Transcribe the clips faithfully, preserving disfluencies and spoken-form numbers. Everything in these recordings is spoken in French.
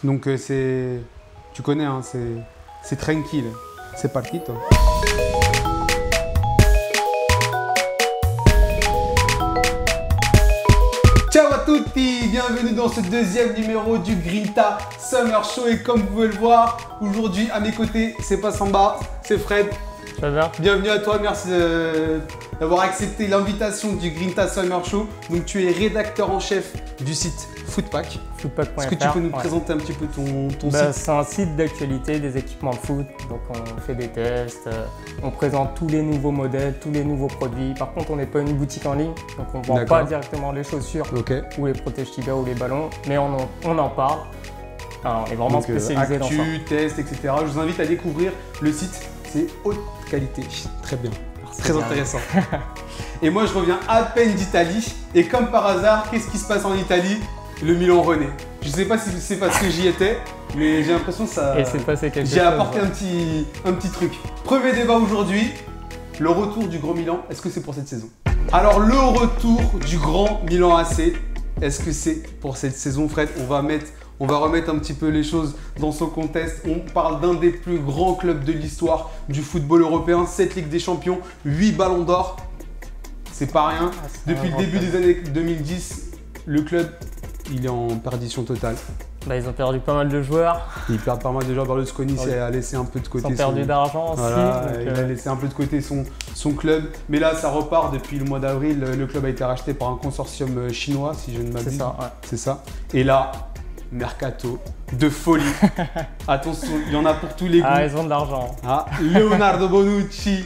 Donc euh, c'est, tu connais, hein, c'est, c'est tranquille, c'est partito. Ciao à tutti, bienvenue dans ce deuxième numéro du Grinta Summer Show et comme vous pouvez le voir, aujourd'hui à mes côtés, c'est pas Samba, c'est Fred. Ça va bien. Bienvenue à toi, merci euh, d'avoir accepté l'invitation du Grinta Summer Show. Donc tu es rédacteur en chef du site Footpack. Footpack point F R. Est-ce que tu peux nous ouais. présenter un petit peu ton, ton bah, site? C'est un site d'actualité des équipements de foot. Donc on fait des tests, euh, on présente tous les nouveaux modèles, tous les nouveaux produits. Par contre, on n'est pas une boutique en ligne, donc on ne vend pas directement les chaussures okay. ou les protèges tibia ou les ballons, mais on en, on en parle. Enfin, on est vraiment donc, spécialisé euh, actu, dans ça. Tests, et cetera. Je vous invite à découvrir le site, c'est haute qualité. Très bien, très bien. Intéressant. Et moi, je reviens à peine d'Italie. Et comme par hasard, qu'est-ce qui se passe en Italie? Le Milan renaît. Je ne sais pas si c'est parce que j'y étais, mais j'ai l'impression que ça. Et c'est passé quelque chose. J'ai apporté un petit, un petit truc. Premier débat aujourd'hui, le retour du Grand Milan, est-ce que c'est pour cette saison? Alors, le retour du Grand Milan A C, est-ce que c'est pour cette saison, Fred? On va mettre. On va remettre un petit peu les choses dans son contexte. On parle d'un des plus grands clubs de l'histoire du football européen. sept Ligues des Champions, huit Ballons d'Or. C'est pas rien. Ah, Depuis le début des années deux mille dix, le club, il est en perdition totale. Bah, ils ont perdu pas mal de joueurs. Ils perdent pas mal de joueurs. Berlusconi oui. a laissé un peu de côté. Ils ont perdu son... d'argent aussi. Voilà, donc il euh... a laissé un peu de côté son, son club. Mais là, ça repart depuis le mois d'avril. Le club a été racheté par un consortium chinois, si je ne m'abuse. C'est ça, ouais. C'est ça. Et là, mercato de folie. Attention, il y en a pour tous les goûts. Ah, ils ont de l'argent. Ah, Leonardo Bonucci.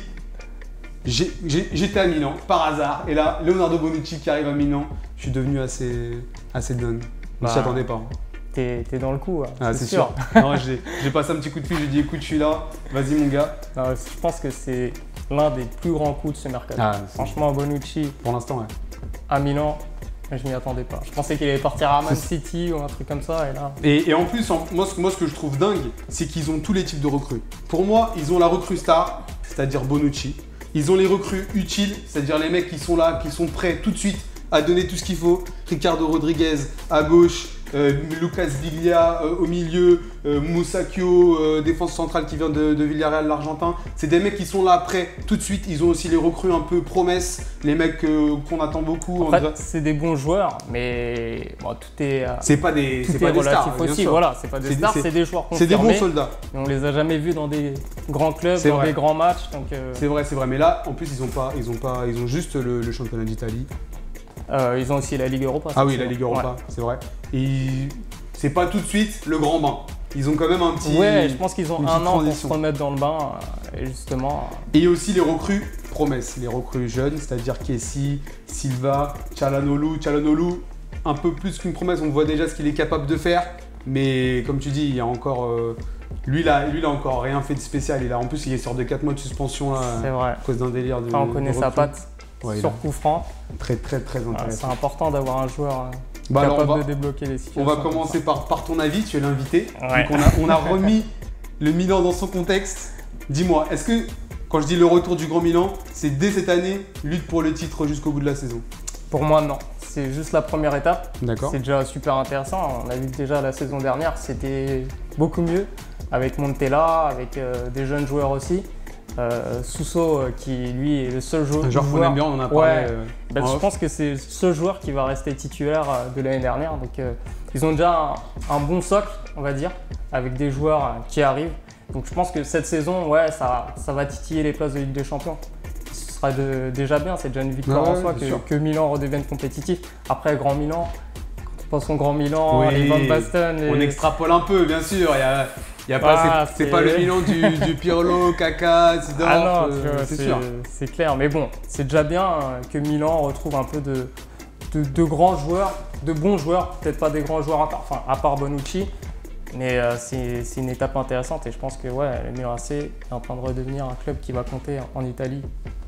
J'étais à Milan, par hasard. Et là, Leonardo Bonucci qui arrive à Milan. Je suis devenu assez, assez dingue. Je ne bah, m'y attendais pas. T'es dans le coup, hein, ah, c'est sûr. sûr. Non, j'ai passé un petit coup de fil, j'ai dit écoute, je suis là, vas-y mon gars. Non, je pense que c'est l'un des plus grands coups de ce mercato. Ah, franchement, Bonucci. Pour l'instant, ouais. À Milan. Je m'y attendais pas. Je pensais qu'il allait partir à Man City ou un truc comme ça. Et, là... et, et en plus, en, moi, ce, moi, ce que je trouve dingue, c'est qu'ils ont tous les types de recrues. Pour moi, ils ont la recrue star, c'est-à-dire Bonucci. Ils ont les recrues utiles, c'est-à-dire les mecs qui sont là, qui sont prêts tout de suite à donner tout ce qu'il faut. Ricardo Rodriguez à gauche, euh, Lucas Biglia euh, au milieu, euh, Musacchio, euh, défense centrale qui vient de, de Villarreal, l'Argentin. C'est des mecs qui sont là prêts tout de suite. Ils ont aussi les recrues un peu promesses, les mecs euh, qu'on attend beaucoup. En fait, c'est des bons joueurs, mais bon, tout est. Euh, c'est pas des, tout est pas est des relatif stars, aussi. Voilà, c'est pas des stars, c'est des joueurs confirmés. C'est des bons soldats. Et on les a jamais vus dans des grands clubs, dans vrai. des grands matchs. Euh... C'est vrai, c'est vrai. Mais là, en plus, ils ont pas, ils ont pas, ils ont juste le, le championnat d'Italie. Euh, ils ont aussi la Ligue Europa. Ah oui, la Ligue Europa, ouais. C'est vrai. Et c'est pas tout de suite le grand bain. Ils ont quand même un petit. Ouais, je pense qu'ils ont un an pour se remettre dans le bain, et justement. Et il y a aussi les recrues promesses, les recrues jeunes, c'est-à-dire Kessi, Silva, Çalhanoğlu. Çalhanoğlu, un peu plus qu'une promesse, on voit déjà ce qu'il est capable de faire. Mais comme tu dis, il y a encore. Euh, lui, là, lui, il a encore rien fait de spécial. Il a, en plus, il est sort de quatre mois de suspension là, c'est vrai. À cause d'un délire de. Enfin, on connaît sa patte. Ouais, sur coup franc. Très très très intéressant. Ah, c'est important d'avoir un joueur bah capable alors va, de débloquer les situations. On va commencer par, par ton avis, tu es l'invité. Ouais. Donc on a, on a remis le Milan dans son contexte. Dis-moi, est-ce que quand je dis le retour du Grand Milan, c'est dès cette année, lutte pour le titre jusqu'au bout de la saison? Pour moi, non. C'est juste la première étape. D'accord. C'est déjà super intéressant. On a vu que déjà la saison dernière, c'était beaucoup mieux avec Montella, avec euh, des jeunes joueurs aussi. Euh, Suso euh, qui lui est le seul jou un joueur joueur qu'on aime bien, on en a parlé. Ouais. Euh, ben, je off. pense que c'est ce joueur qui va rester titulaire euh, de l'année dernière. Donc euh, ils ont déjà un, un bon socle, on va dire, avec des joueurs euh, qui arrivent. Donc je pense que cette saison, ouais, ça, ça va titiller les places de Ligue des Champions. Ce sera de, déjà bien, c'est déjà une victoire ouais, en soi que, que Milan redevienne compétitif. Après Grand Milan, quand on pense au Grand Milan, oui. les Van Basten. Les... On extrapole un peu, bien sûr. Il y a... Y a pas, ah, c'est pas le Milan du, du Pirlo, Kaka, Zidane, ah euh, c'est sûr. C'est clair, mais bon, c'est déjà bien que Milan retrouve un peu de, de, de grands joueurs, de bons joueurs, peut-être pas des grands joueurs à part, enfin, à part Bonucci, mais euh, c'est une étape intéressante et je pense que ouais, le Milan A C est en train de redevenir un club qui va compter en Italie.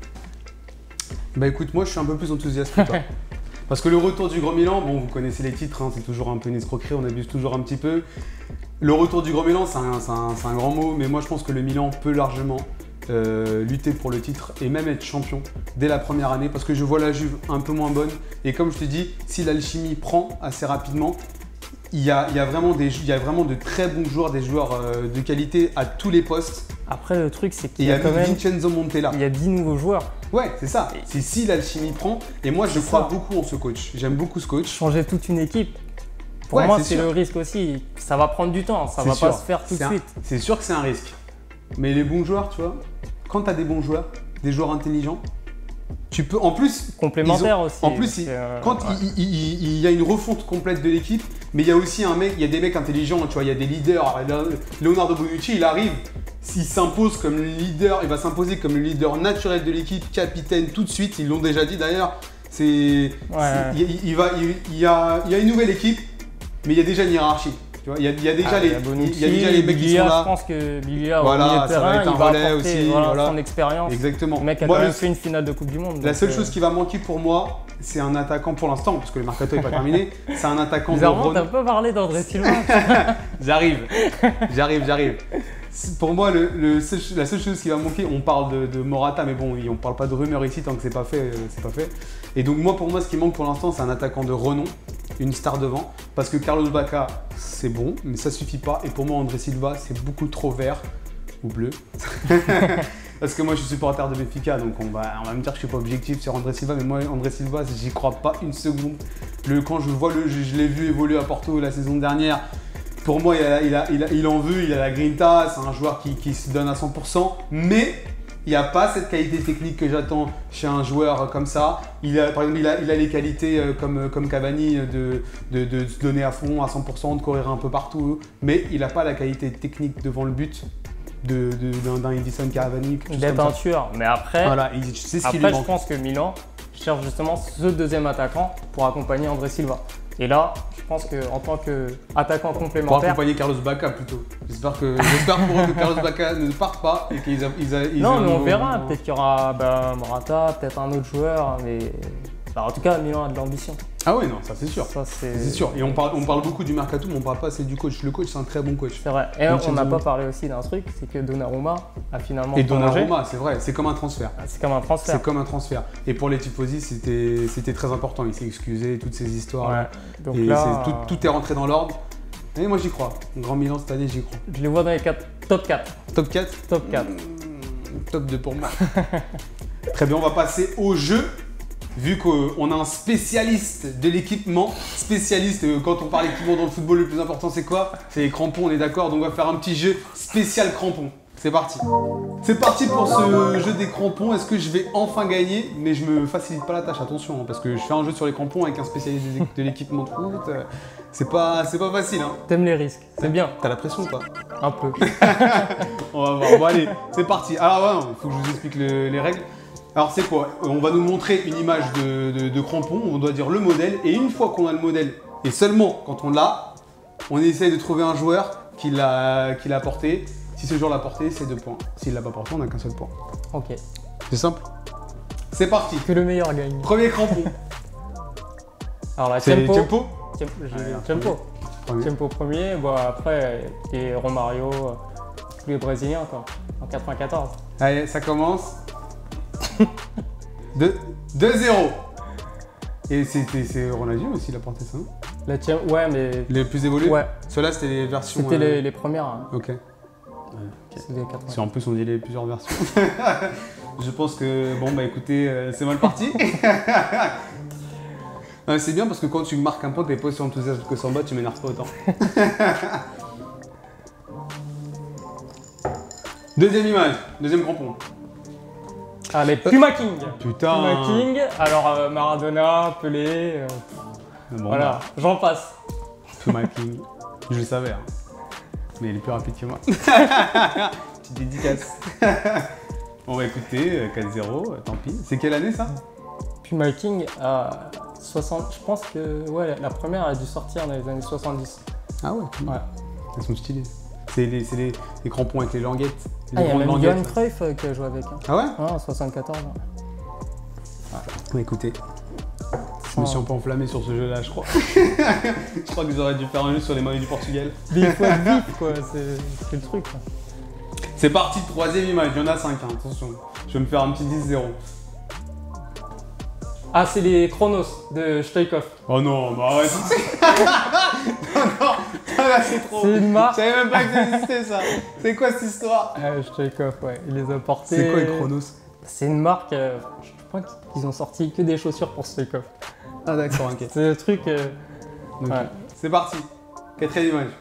Bah écoute, moi je suis un peu plus enthousiaste que toi. Parce que le retour du Grand Milan, bon, vous connaissez les titres, hein, c'est toujours un peu une escroquerie, on abuse toujours un petit peu. Le retour du Grand Milan, c'est un, un, un grand mot, mais moi je pense que le Milan peut largement euh, lutter pour le titre et même être champion dès la première année, parce que je vois la Juve un peu moins bonne. Et comme je te dis, si l'alchimie prend assez rapidement, il y a, il y a vraiment des, il y a vraiment de très bons joueurs, des joueurs euh, de qualité à tous les postes. Après, le truc, c'est Et qu'il il y y a a quand même Vincenzo Montella. il y a dix nouveaux joueurs. Ouais, c'est ça. C'est si l'alchimie prend. Et moi, je C'est crois ça. beaucoup en ce coach. J'aime beaucoup ce coach. Changer toute une équipe. Pour Ouais, moi, c'est c'est sûr. le risque aussi. Ça va prendre du temps, ça C'est va sûr. pas se faire tout C'est de un- suite. C'est sûr que c'est un risque. Mais les bons joueurs, tu vois, quand tu as des bons joueurs, des joueurs intelligents, tu peux. En plus, Complémentaire ils ont- aussi. En plus, il- c'est, euh, quand ouais. il, il- il- il y a une refonte complète de l'équipe, mais il y a aussi un mec, il y a des mecs intelligents, tu vois, il y a des leaders. Leonardo Bonucci, il arrive, s'il s'impose comme le leader, il va s'imposer comme le leader naturel de l'équipe, capitaine tout de suite. Ils l'ont déjà dit d'ailleurs. C'est, Ouais. c'est- il, il va, il, il y a, il y a une nouvelle équipe, mais il y a déjà une hiérarchie. Tu vois, il y a, il y a déjà Ah, les, il y a Bonucci, il y a déjà les mecs qui Bilia, sont je là. pense que Bilia, Voilà, au milieu de ça va terrain, être un il va relais apporter aussi, voilà, voilà. son expérience. Exactement. Le mec a Moi, quand le- même fait une finale de Coupe du Monde. La donc, seule euh, chose qui va manquer pour moi, c'est un attaquant pour l'instant, parce que le mercato n'est pas terminé. C'est un attaquant de Bizarrement, t'as renom. pas parlé d'André Silva. J'arrive, j'arrive, j'arrive. Pour moi, le, le seul- la seule chose qui va manquer, on parle de, de Morata, mais bon, on parle pas de rumeur ici tant que c'est pas fait, euh, c'est pas fait. Et donc moi, pour moi, ce qui manque pour l'instant, c'est un attaquant de renom, une star devant, parce que Carlos Bacca, c'est bon, mais ça suffit pas. Et pour moi, André Silva, c'est beaucoup trop vert ou bleu. Parce que moi, je suis supporter de Benfica, donc on va, on va me dire que je suis pas objectif sur André Silva, mais moi, André Silva, j'y crois pas une seconde. Le, quand je vois le, je, je l'ai vu évoluer à Porto la saison dernière. Pour moi, il, a, il, a, il, a, il en veut, il a la grinta, c'est un joueur qui, qui se donne à cent pour cent, mais il n'y a pas cette qualité technique que j'attends chez un joueur comme ça. Il a, par exemple, il a, il a les qualités euh, comme, comme Cavani de, de, de se donner à fond, à cent pour cent, de courir un peu partout, mais il n'a pas la qualité technique devant le but de, de, d'un, d'un Edison Cavani. quelque chose D'être comme un ça. tueur. Mais après, Voilà, il- c'est ce qui lui après je manque. pense que Milan cherche justement ce deuxième attaquant pour accompagner André Silva. Et là, je pense qu'en tant qu'attaquant Pour complémentaire. accompagner Carlos Bacca plutôt. J'espère, que, j'espère pour eux que Carlos Bacca ne parte pas et qu'ils a, ils a, ils Non, ont- mais on verra. Peut-être qu'il y aura bah, Morata, peut-être un autre joueur. Mais bah, en tout cas, Milan a de l'ambition. Ah ouais, non, ça c'est sûr. Ça, c'est C'est sûr. Et on parle, on parle beaucoup du mercato, mais on parle pas assez du coach. Le coach, c'est un très bon coach. C'est vrai. Et Donc, on n'a c'est pas bon. parlé aussi d'un truc, c'est que Donnarumma a finalement Et prolongé. Donnarumma, c'est vrai, c'est comme un transfert. C'est comme un transfert. C'est comme un transfert. Et pour les tifosi, c'était, c'était très important. Il s'est excusé, toutes ces histoires. Ouais. Donc Et là, c'est- tout, tout est rentré dans l'ordre. Et moi, j'y crois. Grand Milan cette année, j'y crois. je les vois dans les quatre, top quatre. Top quatre. Top quatre. Mmh, top deux pour moi. Très bien, on va passer au jeu. Vu qu'on a un spécialiste de l'équipement, spécialiste, euh, quand on parle d'équipement dans le football, le plus important c'est quoi? C'est les crampons, on est d'accord, donc on va faire un petit jeu spécial crampons. C'est parti. C'est parti pour ce jeu des crampons. Est-ce que je vais enfin gagner? Mais je me facilite pas la tâche, attention, hein, parce que je fais un jeu sur les crampons avec un spécialiste des équ- de l'équipement de foot. euh, C'est pas, c'est pas facile, hein. T'aimes les risques. C'est bien. T'as la pression ou pas? Un peu. On va voir. Bon allez, c'est parti. Alors ouais, il faut que je vous explique le- les règles. Alors c'est quoi? On va nous montrer une image de, de, de crampon, on doit dire le modèle, et une fois qu'on a le modèle, et seulement quand on l'a, on essaye de trouver un joueur qui l'a, qui l'a porté. Si ce joueur l'a porté, c'est deux points. S'il l'a pas porté, on n'a qu'un seul point. Ok. C'est simple. C'est parti. Que le meilleur gagne. Premier crampon. Alors la C'est Tempo. Tempo. Tempo. j'ai- Ouais, Tempo. Premier. Tempo premier. Bon après, et Romario, euh, tous les Brésiliens quoi. En quatre-vingt-quatorze. Allez, ça commence. deux zéro. Et c'était c'est Ronaldinho aussi, il a porté ça, non? La Tem- Ouais, mais. Les plus évolués? Ouais. Ceux-là, c'était les versions. C'était euh, les, les premières. Hein. Ok. C'était les quatre-vingt. Si en plus on dit les plusieurs versions. Je pense que, bon bah écoutez, euh, c'est mal parti. Ouais, c'est bien parce que quand tu marques un point, t'es pas aussi enthousiaste que Samba, tu m'énerves pas autant. Deuxième image, deuxième crampon. Allez, Puma King. Putain. Puma King. Alors euh, Maradona, Pelé, euh, Bon, voilà, bah, j'en passe. Puma King. Je le savais, hein. Mais il est plus rapide que moi. Petite dédicace. Bon bah écoutez, euh, quatre zéro, euh, tant pis. C'est quelle année ça? Puma King à soixante. Je pense que ouais, la première a dû sortir dans les années soixante-dix. Ah ouais, Ouais. elles sont stylées. C'est les, c'est les, les crampons avec les languettes. Les Ah, il y a grandes même languettes. Johan Cruyff euh, qui a joué avec. Hein. Ah ouais? Ouais, en soixante-quatorze. hein. Bon, écoutez, je me suis un peu enflammé sur ce jeu-là, je crois. Je crois que j'aurais dû faire un jeu sur les maillots du Portugal. Mais il faut être vif, quoi. C'est c'est le truc. Quoi. C'est parti, troisième image, il y en a cinq, hein, attention. Je vais me faire un petit dix zéro. Ah, c'est les Chronos de Stoïkov. Oh non, bah arrête. non, là c'est trop. C'est une marque. Je savais même pas que ça existait ça. C'est quoi cette histoire? Euh, Stoïkov, ouais, il les a portés. C'est quoi les Chronos? C'est une marque, euh, je crois qu'ils ont sorti que des chaussures pour Stoïkov. Ah d'accord, ok. C'est le truc. Euh, okay. ouais. C'est parti. Quatrième image.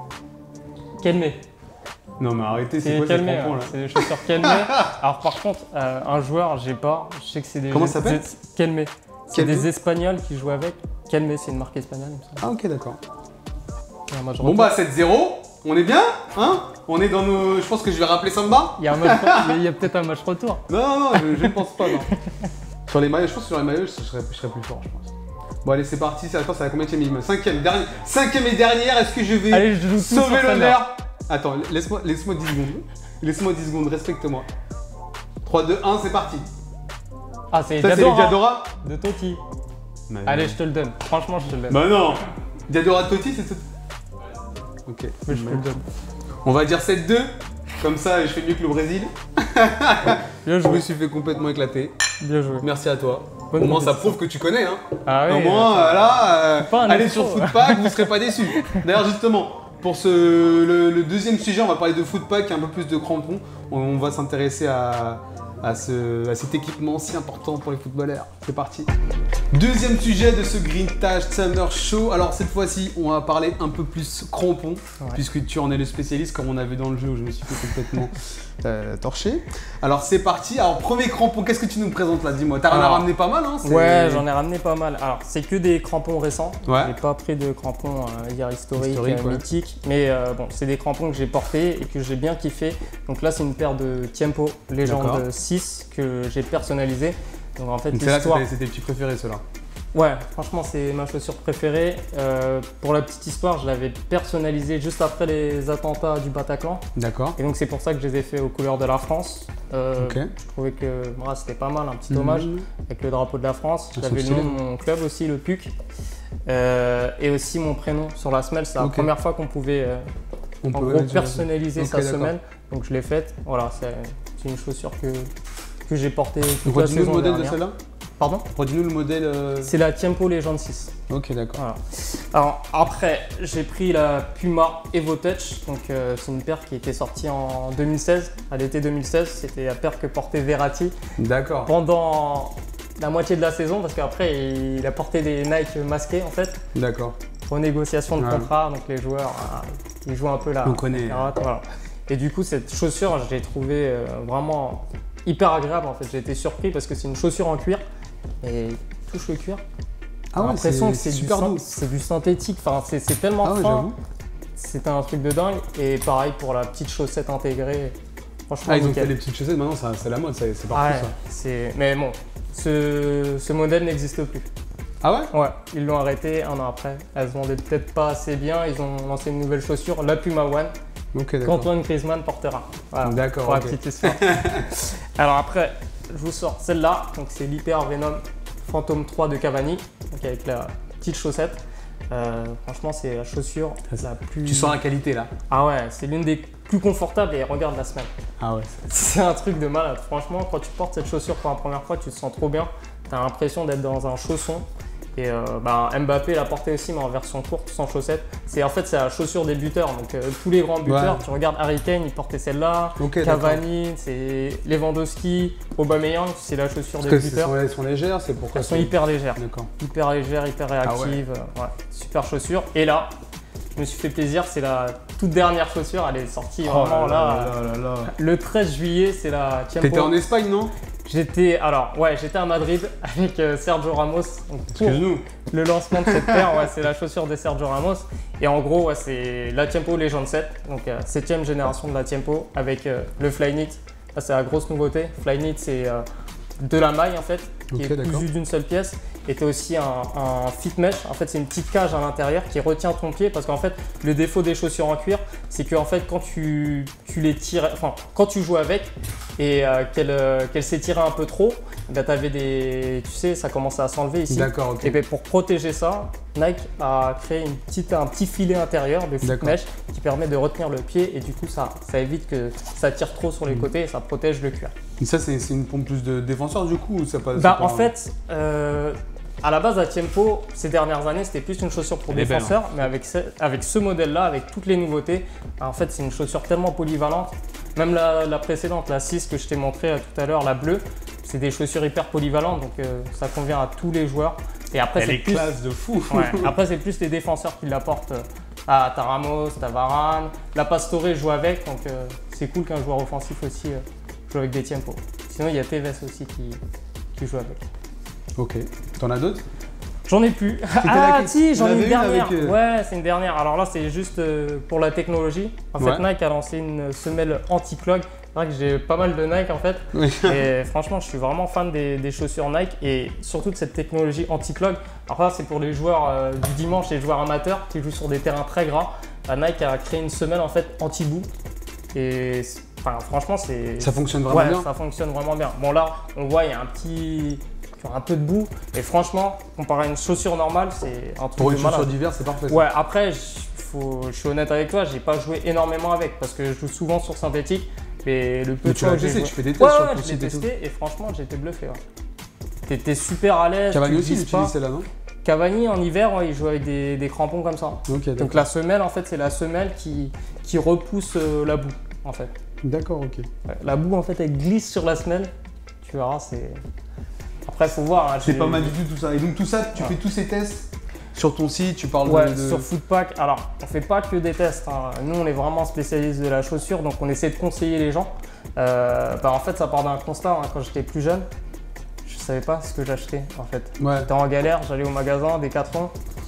Kelme. Non mais arrêtez, c'est C'est quoi Kelme, ces crampons hein. là? C'est des chaussures Kelme. Alors par contre, euh, un joueur, j'ai pas, je sais que c'est des... Comment ça s'appelle? Kelme. C'est Kelme. des Espagnols qui jouent avec. Kelme, c'est une marque espagnole, il me semble. Ah ok, d'accord. Il y a un match Bon retour. bah sept zéro, on est bien, hein? On est dans nos... Je pense que je vais rappeler Samba. Il y a, un match... il y a peut-être un match retour. Non, non, non, je, je ne pense pas, non. Sur les maillots, je pense que sur les maillots, je serais, je serais plus fort, je pense. Bon allez, c'est parti, c'est attends, c'est la combienième image? Cinquième, dernière, cinquième et dernière, est-ce que je vais Allez, je joue tout sauver sur l'honneur? Attends, laisse-moi laisse dix secondes. Laisse-moi dix secondes, respecte-moi. trois, deux, un, c'est parti. Ah, c'est Ça, c'est les Diadora Diadora? de Totti. Mais Allez, non. je te le donne. Franchement, je te le donne. Bah non. Diadora de Totti, c'est tout. Ok. Mais je te le donne. On va dire sept deux. Comme ça, je fais mieux que le Brésil. Bien Je me joué. suis fait complètement éclater. Bien joué. Merci à toi. Bonne Au moins, ça compétition. prouve que tu connais. Hein. Ah oui. Au moins, euh, là, euh, Pas un allez expo. sur Footpack, vous ne serez pas déçus. D'ailleurs, justement, pour ce, le, le deuxième sujet, on va parler de Footpack, un peu plus de crampons. On, on va s'intéresser à, à, ce, à cet équipement si important pour les footballeurs. C'est parti. Deuxième sujet de ce Green Tag Summer Show. Alors cette fois-ci, on va parler un peu plus crampons, Ouais. puisque tu en es le spécialiste, comme on a vu dans le jeu où je me suis fait complètement euh, torcher. Alors c'est parti. Alors premier crampon, qu'est-ce que tu nous présentes là? Dis-moi. T'as Alors, ramené pas mal, hein? C'est- Ouais, j'en ai ramené pas mal. Alors, c'est que des crampons récents. Ouais. J'ai pas pris de crampons euh, hier historiques, Historique, euh, ouais. mythiques. Mais euh, bon, c'est des crampons que j'ai portés et que j'ai bien kiffé. Donc là, c'est une paire de Tiempo D'accord. Légende six que j'ai personnalisé. Donc en fait, Donc c'est là que l'histoire. c'était c'était tes petits préférés ceux-là. Ouais, franchement, c'est ma chaussure préférée. Euh, pour la petite histoire, je l'avais personnalisée juste après les attentats du Bataclan. D'accord. Et donc, c'est pour ça que je les ai fait aux couleurs de la France. Euh, Ok. Je trouvais que voilà, c'était pas mal, un petit hommage Mhm. avec le drapeau de la France. Ah, J'avais c'est le nom stylé. de mon club aussi, le P U C. Euh, et aussi mon prénom sur la semelle. C'est la Ok. première fois qu'on pouvait euh, On en peut gros aller sur- personnaliser Ok, sa d'accord. semelle. Donc, je l'ai faite. Voilà, c'est c'est une chaussure que, que j'ai portée toute la Redis-nous le saison modèle de dernière. celle-là. Pardon? Redis-nous le modèle. euh, C'est la Tiempo Légende six. Ok, d'accord. Voilà. Alors après, j'ai pris la Puma Evo Touch, donc euh, c'est une paire qui était sortie en deux mille seize, à l'été deux mille seize. C'était la paire que portait Verratti D'accord. pendant la moitié de la saison, parce qu'après il a porté des Nike masqués en fait, D'accord. renégociation de Ouais. contrat, donc les joueurs ah, ils jouent un peu la On connaît. la carotte, voilà. Et du coup cette chaussure, je l'ai trouvée euh, vraiment hyper agréable en fait. J'ai été surpris parce que c'est une chaussure en cuir et touche le cuir. Ah J'ai ouais, l'impression que c'est c'est du, super syn- doux. c'est du synthétique, enfin, c'est c'est tellement Ah ouais, fin, j'avoue. c'était un truc de dingue. Et pareil pour la petite chaussette intégrée, franchement Ah, ils ont nickel. fait les petites chaussettes, maintenant ça- c'est la mode, c'est c'est partout Ouais, ça. c'est- mais bon, ce, ce modèle n'existe plus. Ah ouais? Ouais, ils l'ont arrêté un an après. Elle se vendait peut-être pas assez bien, ils ont lancé une nouvelle chaussure, la Puma One, Ok, d'accord. qu'Antoine Griezmann portera. Voilà, D'accord, pour ok. la petite histoire. Alors après, je vous sors celle-là, donc c'est l'Hyper Venom Phantom trois de Cavani, donc avec la petite chaussette. Euh, franchement, c'est la chaussure la plus. Tu sens la qualité là? Ah ouais, c'est l'une des plus confortables et regarde la semelle. Ah ouais. C'est un truc de malade. Franchement, quand tu portes cette chaussure pour la première fois, tu te sens trop bien. Tu as l'impression d'être dans un chausson. Et euh, bah, Mbappé l'a porté aussi, mais en version courte, sans chaussettes. C'est en fait c'est la chaussure des buteurs. Donc euh, tous les grands buteurs, Ouais. tu regardes Harry Kane, il portait celle-là. Ok, d'accord. Cavani, c'est Lewandowski, Aubameyang, c'est la chaussure Parce des que c'est- buteurs. elles sont légères, c'est pourquoi? Elles sont c'est- hyper légères, D'accord. hyper légères, hyper réactives. euh, ouais, super chaussure. Et là, je me suis fait plaisir. C'est la toute dernière chaussure. Elle est sortie Oh vraiment là. là là là. Le treize juillet, c'est la Tiempo. T'étais en Espagne, non? J'étais alors ouais, j'étais à Madrid avec euh, Sergio Ramos donc, pour Excuse-nous. le lancement de cette paire. Ouais, c'est la chaussure de Sergio Ramos et en gros ouais, c'est la Tiempo Légende sept, donc euh, septième génération de la Tiempo avec euh, le Flyknit. Là c'est la grosse nouveauté. Flyknit c'est euh, de la maille en fait qui Ok, est d'accord. cousue d'une seule pièce. Et t'as aussi un, un fit mesh. En fait, c'est une petite cage à l'intérieur qui retient ton pied parce qu'en fait, le défaut des chaussures en cuir, c'est que en fait, quand tu, tu les tires, enfin, quand tu joues avec et euh, qu'elles euh, qu'elles s'étiraient un peu trop, bah, t'avais des, tu sais, ça commençait à s'enlever ici. D'accord, ok. Et ben pour protéger ça, Nike a créé une petite, un petit filet intérieur de fit D'accord. mesh qui permet de retenir le pied et du coup, ça, ça évite que ça tire trop sur les Mhm. côtés et ça protège le cuir. Et ça, c'est c'est une pompe plus de défenseur du coup ou ça passe? Bah, c'est en pas- fait, euh, à la base, la Tiempo, ces dernières années, c'était plus une chaussure pour Elle est belle, défenseurs, mais avec ce, avec ce modèle-là, avec toutes les nouveautés, en fait, c'est une chaussure tellement polyvalente. Même la, la précédente, la six que je t'ai montré euh, tout à l'heure, la bleue, c'est des chaussures hyper polyvalentes, donc euh, ça convient à tous les joueurs. Et après, Elle c'est est plus, classe de fou. ouais, après, c'est plus les défenseurs qui l'apportent. Euh, à t'as Ramos, t'as Varane, la Pastore joue avec, donc euh, c'est cool qu'un joueur offensif aussi euh, joue avec des Tiempo. Sinon, il y a Tevez aussi qui, qui joue avec. Ok. T'en as d'autres? J'en ai plus. C'était Ah laquelle? si, j'en Tu ai une l'avais une dernière. avec, euh, Ouais, c'est une dernière. Alors là, c'est juste euh, pour la technologie. En fait, Ouais. Nike a lancé une semelle anti-clog. C'est vrai que j'ai pas mal de Nike en fait. Oui. Et franchement, je suis vraiment fan des, des chaussures Nike et surtout de cette technologie anti-clog. Alors là, c'est pour les joueurs euh, du dimanche, les joueurs amateurs qui jouent sur des terrains très gras. Euh, Nike a créé une semelle en fait anti-boue. Et enfin, franchement, c'est. Ça fonctionne vraiment ouais, bien. ça fonctionne vraiment bien. Bon là, on voit il y a un petit, un peu de boue. Et franchement, comparé à une chaussure normale, c'est un truc Pour de une chaussure malade. d'hiver, c'est parfait. ça. Ouais, après, je, faut, je suis honnête avec toi, j'ai pas joué énormément avec parce que je joue souvent sur synthétique. Mais le peu Mais de tu fois l'as que j'ai testé, joué- tu fais des tests Ouais, sur ouais, ton je l'ai site et tout. testé et franchement, j'ai été bluffé. Ouais. T'étais super à l'aise. Cavani tu aussi, il glisses pas. utilise celle-là, non? Cavani en hiver, ouais, il joue avec des, des crampons comme ça. Ok, Donc d'accord. la semelle, en fait, c'est la semelle qui, qui repousse euh, la boue, en fait. D'accord, ok. Ouais, la boue, en fait, elle glisse sur la semelle. Tu verras, c'est. Après, faut voir. hein, C'est j'ai- pas mal du tout tout ça. Et donc tout ça, tu Ouais. fais tous ces tests sur ton site, tu parles Ouais, de, de- sur Footpack. Alors, on fait pas que des tests. hein. Nous, on est vraiment spécialistes de la chaussure, donc on essaie de conseiller les gens. Euh, bah, en fait, ça part d'un constat. hein. Quand j'étais plus jeune, je savais pas ce que j'achetais. En fait, Ouais. j'étais en galère. J'allais au magasin, Decathlon.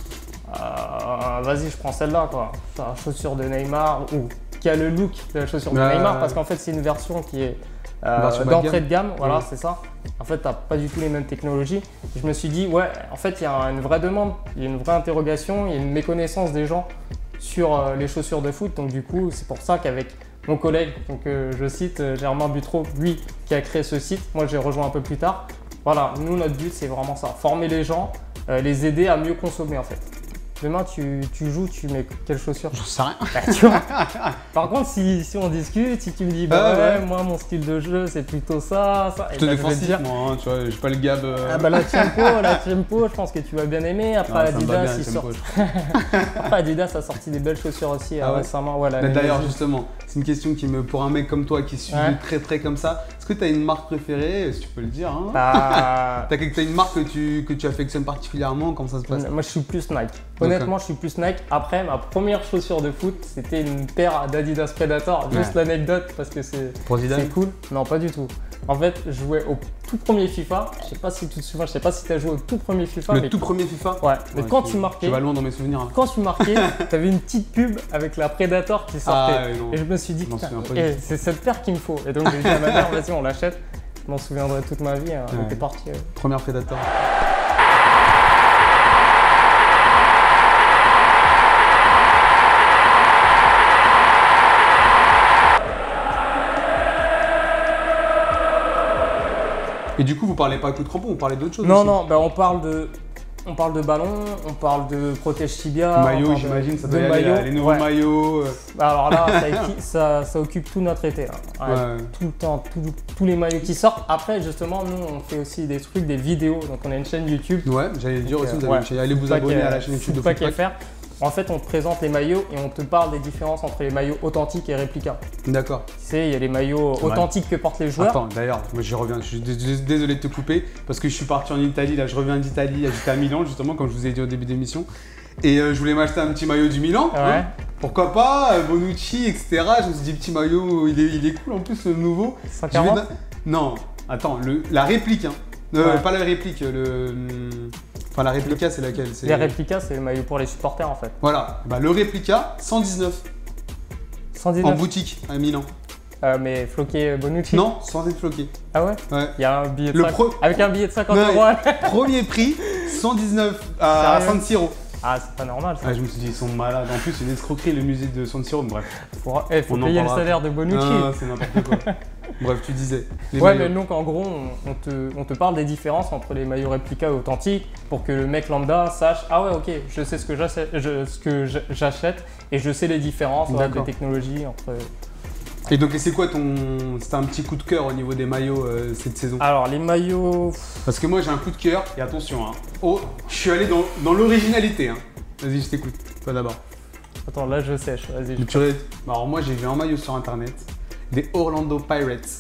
Euh, Vas-y, je prends celle-là, quoi. La chaussure de Neymar ou qui a le look de la chaussure de Ouais, Neymar, ouais, parce ouais. qu'en fait, c'est une version qui est euh, Version bas de d'entrée gamme. de gamme. Voilà, Ouais. c'est ça. En fait, t'as pas du tout les mêmes technologies. Je me suis dit, ouais, en fait, il y a une vraie demande, il y a une vraie interrogation, il y a une méconnaissance des gens sur euh, les chaussures de foot. Donc, du coup, c'est pour ça qu'avec mon collègue, donc euh, je cite euh, Germain Butreau, lui qui a créé ce site, moi j'ai rejoint un peu plus tard. Voilà, nous, notre but, c'est vraiment ça, former les gens, euh, les aider à mieux consommer en fait. Demain, tu, tu joues, tu mets quelles chaussures? J'en sais rien. Bah, tu vois. Par contre, si, si on discute, si tu me dis, bah Ah, ouais, ouais. moi mon style de jeu c'est plutôt ça, ça, et Plutôt bah, je vais te défensif, dire, moi, hein, tu vois, j'ai pas le gab. euh, ah bah la Tiempo, la Tiempo, je pense que tu vas bien aimer. Après non, ça me va Adidas, bien, il j'aime sort... pas. Après Adidas a sorti des belles chaussures aussi Ah euh, ouais. récemment. Ouais, Mais l'année D'ailleurs, dernière. justement, c'est une question qui me, pour un mec comme toi qui suit Ouais. de très près comme ça, est-ce que tu as une marque préférée, si tu peux le dire hein Bah, T'as quelque- t'as une marque que tu, que tu affectionnes particulièrement? Comment ça se passe? moi je suis plus Nike. Honnêtement, je suis plus Nike. Après, ma première chaussure de foot, c'était une paire d'Adidas Predator. Juste Ouais. l'anecdote parce que c'est Pour Zidane? c'est cool. Non, pas du tout. En fait, je jouais au tout premier FIFA. Je sais pas si tu te souviens, je sais pas si tu as joué au tout premier FIFA. Le mais tout premier FIFA? Ouais, mais Ouais, quand tu- tu marquais, Tu vas loin dans mes souvenirs. hein. quand tu marquais, t'avais une petite pub avec la Predator qui sortait. Ah, ouais, non. Et je me suis dit, Je m'en putain, souviens pas du eh, tout. c'est cette paire qu'il me faut. Et donc j'ai dit à ma mère, vas-y, on l'achète. Je m'en souviendrai toute ma vie. hein. On Ouais. était parti. euh. Première Predator. Et du coup, vous parlez pas que de crampons, vous parlez d'autres choses Non, aussi. non, bah, on parle de. On parle de ballon, on parle de protège tibia. on Maillot, parle de- j'imagine, ça de doit y aller, là, maillot. les nouveaux Ouais. maillots. euh, Bah, alors là, ça, équi- ça, ça occupe tout notre été. Là. Ouais, Ouais. Tout le temps, tout- tous les maillots qui sortent. Après, justement, nous, on fait aussi des trucs, des vidéos. Donc, on a une chaîne YouTube. Ouais, j'allais dire aussi, Donc, vous euh, avez ouais. une chaîne- allez vous Footpack, abonner à euh, la chaîne YouTube de Footpack Footpack. F R. En fait, on te présente les maillots et on te parle des différences entre les maillots authentiques et réplicas. D'accord. Tu sais, il y a les maillots C'est vrai. authentiques que portent les joueurs. Attends, d'ailleurs, moi je reviens, je suis dés- dés- désolé de te couper parce que je suis parti en Italie, là je reviens d'Italie, j'étais à Milan justement, comme je vous ai dit au début d'émission. Et euh, je voulais m'acheter un petit maillot du Milan. Ouais. hein. Pourquoi pas, euh, Bonucci, et cetera. Je me suis dit, petit maillot, il est, il est cool en plus, le nouveau. cent Je vais quarante. na- Non, attends, le, la réplique, hein. Euh, Ouais. Pas la réplique, le. hum, Enfin, la réplica, c'est laquelle? C'est- Les réplicas, c'est le maillot pour les supporters en fait. Voilà, bah, le réplica, cent dix-neuf cent en dix-neuf. boutique à Milan. Euh, mais floqué Bonucci. Non, sans être floqué. Ah ouais. Ouais. Il y a un billet de Le cinq- pro- avec un billet de cinquante Non, euros. Premier prix, cent dix-neuf à Sérieux San Siro. Ah, c'est pas normal ça. Ah, je me suis dit, ils sont malades. En plus, c'est une escroquerie, le musée de San Siro. Bref, Faut, eh, faut On en payer le parlera. salaire de Bonucci. Ah, c'est n'importe quoi. Bref, tu disais. Les Ouais, maillots. mais donc en gros, on, on te, on te parle des différences entre les maillots réplicas et authentiques pour que le mec lambda sache ah ouais, ok, je sais ce que j'achète, je- ce que je- j'achète et je sais les différences ouais, des D'accord. technologies entre. Et donc, et c'est quoi ton. C'était un petit coup de cœur au niveau des maillots euh, cette saison? Alors, les maillots. Parce que moi, j'ai un coup de cœur, et attention, hein. Oh, je suis allé dans, dans l'originalité. Hein. Vas-y, je t'écoute. Toi d'abord. Attends, là, je sèche. Vas-y. Je... Tu... Alors, moi, j'ai vu un maillot sur internet des Orlando Pirates.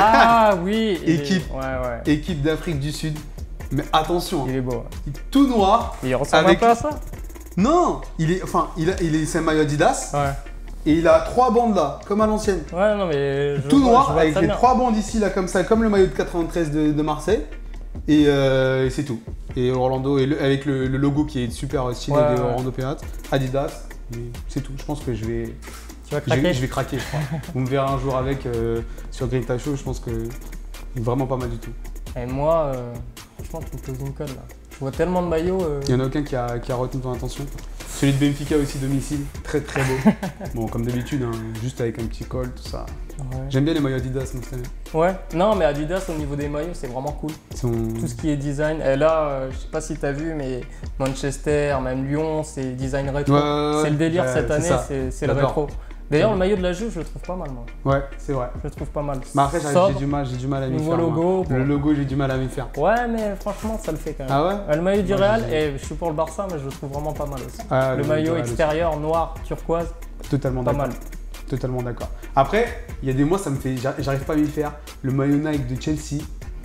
Ah oui. Équipe, est... ouais, ouais. équipe d'Afrique du Sud. Mais attention, il est beau. Il est tout noir. Il ressemble avec... un peu à ça? Non, il est, enfin, il a, il est, c'est un maillot Adidas. Ouais. Et il a trois bandes là, comme à l'ancienne. Ouais, non mais. Tout vois, noir avec les bien. trois bandes ici là, comme ça, comme le maillot de quatre-vingt-treize de, de Marseille. Et, euh, et c'est tout. Et Orlando, et le, avec le, le logo qui est super stylé ouais, des ouais. Orlando Pirates, Adidas. C'est tout. Je pense que je vais. Tu vas craquer? Je vais, je vais craquer, je crois. Vous me verrez un jour avec euh, sur Grinta Show. Je pense que vraiment pas mal du tout. Et moi, euh, franchement, tu me poses une colle là. Je vois tellement de maillots. Euh... Il y en a aucun qui a, qui a retenu ton attention. Celui de Benfica aussi, domicile, très très beau. Bon, comme d'habitude, hein, juste avec un petit col, tout ça. Ouais. J'aime bien les maillots Adidas, moi, cette année. Ouais, non, mais Adidas, au niveau des maillots, c'est vraiment cool. Sont... Tout ce qui est design. Et là, euh, je sais pas si t'as vu, mais Manchester, même Lyon, c'est design rétro. Ouais, ouais, c'est le délire ouais, cette année, c'est le rétro. D'ailleurs, le maillot de la Juve, je le trouve pas mal, moi. Ouais, c'est vrai. Je le trouve pas mal. Mais après, j'ai du mal, j'ai du mal à m'y faire. Logo, le logo, j'ai du mal à m'y faire. Ouais, mais franchement, ça le fait quand même. Ah ouais? Le maillot du Real, et je suis pour le Barça, mais je le trouve vraiment pas mal aussi. Ah, le, le maillot extérieur, aussi. Noir, turquoise. Totalement pas mal. Totalement d'accord. Après, il y a des mois, ça me fait, j'arrive pas à m'y faire. Le maillot Nike de Chelsea,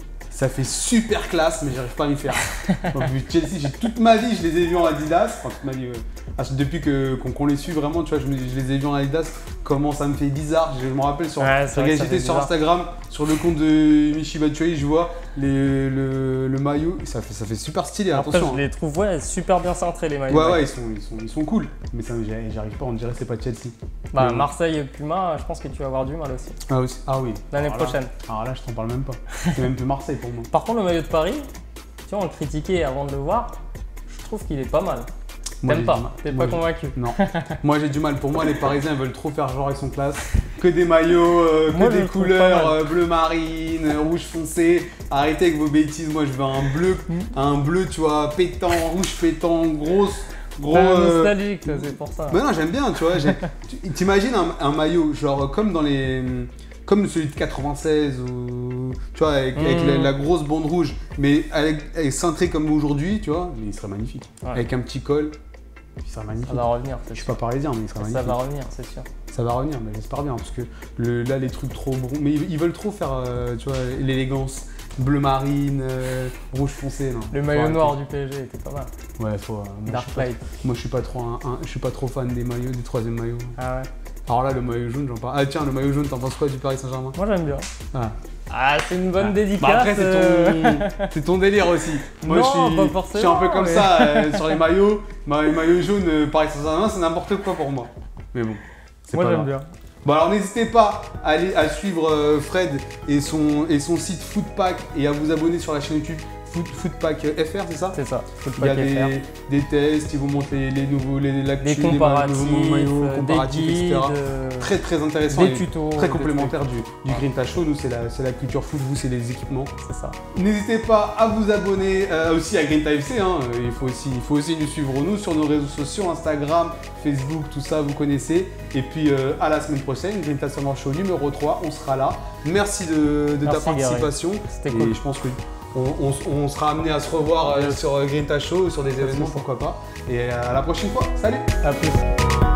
ça fait super classe, mais j'arrive pas à m'y faire. Donc, Chelsea, j'ai toute ma vie, je les ai vus en Adidas. Enfin, toute ma vie, ouais. Depuis que, qu'on, qu'on les suit vraiment, tu vois, je, me, je les ai vus en Adidas. Comment ça me fait bizarre. Je, je me rappelle sur, ouais, j'étais sur Instagram, sur le compte de Michi Batshuayi, je vois les, le, le maillot. Ça fait, ça fait super stylé. Après, attention. Je hein. les trouve ouais, super bien cintrés, les maillots. Ouais, ouais, ils sont, ils sont, ils sont cool. Mais ça, j'arrive pas, on dirait que c'est pas Chelsea. Bah, Marseille et Puma, je pense que tu vas avoir du mal aussi. Ah, aussi. Ah oui. L'année prochaine. Là, alors là, je t'en parle même pas. C'est même plus Marseille pour moi. Par contre, le maillot de Paris, tu vois, on le critiquait avant de le voir. Je trouve qu'il est pas mal. T'aimes pas? T'es pas convaincu? Non. Moi j'ai du mal. Pour moi, les Parisiens ils veulent trop faire genre ils sont classe. Que des maillots, euh, que moi, des couleurs euh, bleu marine, euh, rouge foncé. Arrêtez avec vos bêtises. Moi je veux un bleu, mmh. un bleu, tu vois, pétant, rouge pétant, grosse. Gros, euh... nostalgique, c'est pour ça. Mais non, j'aime bien, tu vois. T'imagines un, un maillot, genre comme dans les. Comme celui de quatre-vingt-seize, ou, tu vois, avec, mmh. avec la, la grosse bande rouge, mais avec, avec cintré comme aujourd'hui, tu vois, mais il serait magnifique. Ouais. Avec un petit col, il serait magnifique. Ça va revenir. Je suis pas parisien, mais il serait ça magnifique. Ça va revenir, c'est sûr. Ça va revenir, mais j'espère bien, parce que le, là, les trucs trop bons, mais ils, ils veulent trop faire, euh, tu vois, l'élégance. Bleu marine, euh, rouge foncé, non. Le maillot noir du P S G était pas mal. Ouais, faut. Euh, Dark Light. Moi, je suis pas trop, un, un, je suis pas trop fan des maillots, du troisième maillot. Ah ouais. Alors là, le maillot jaune, j'en parle. Ah tiens, le maillot jaune, t'en penses quoi du Paris Saint-Germain? Moi, j'aime bien. Ah. Ah, c'est une bonne ah. dédicace. Bah après, c'est ton, c'est ton délire aussi. Moi, non, je suis, pas forcément, je suis un peu comme mais... ça euh, sur les maillots. Les maillots jaunes, euh, Paris Saint-Germain, c'est n'importe quoi pour moi. Mais bon, c'est moi, pas j'aime bien. Bon alors n'hésitez pas à aller à suivre euh, Fred et son, et son site Footpack et à vous abonner sur la chaîne YouTube Foot, Footpack F R, c'est ça? C'est ça, Footpack F R. Il y a des, des tests, ils vous montrent les, les nouveaux, les, les comparatifs, les nouveaux maillots, comparatifs, des guides, et cetera. Très très intéressant, des tutos, très complémentaire du, du Grinta Show. Nous c'est la, la culture foot, vous c'est les équipements. C'est ça. N'hésitez pas à vous abonner euh, aussi à Grinta F C. Hein. Il, faut aussi, il faut aussi nous suivre nous sur nos réseaux sociaux, Instagram, Facebook, tout ça vous connaissez. Et puis euh, à la semaine prochaine, Grinta Summer Show numéro trois, on sera là. Merci de, de Merci ta participation. C'était cool. Et je pense que On, on, on sera amené à se revoir euh, sur Grinta Show, sur des événements, pourquoi pas. Et à la prochaine fois. Salut! À plus!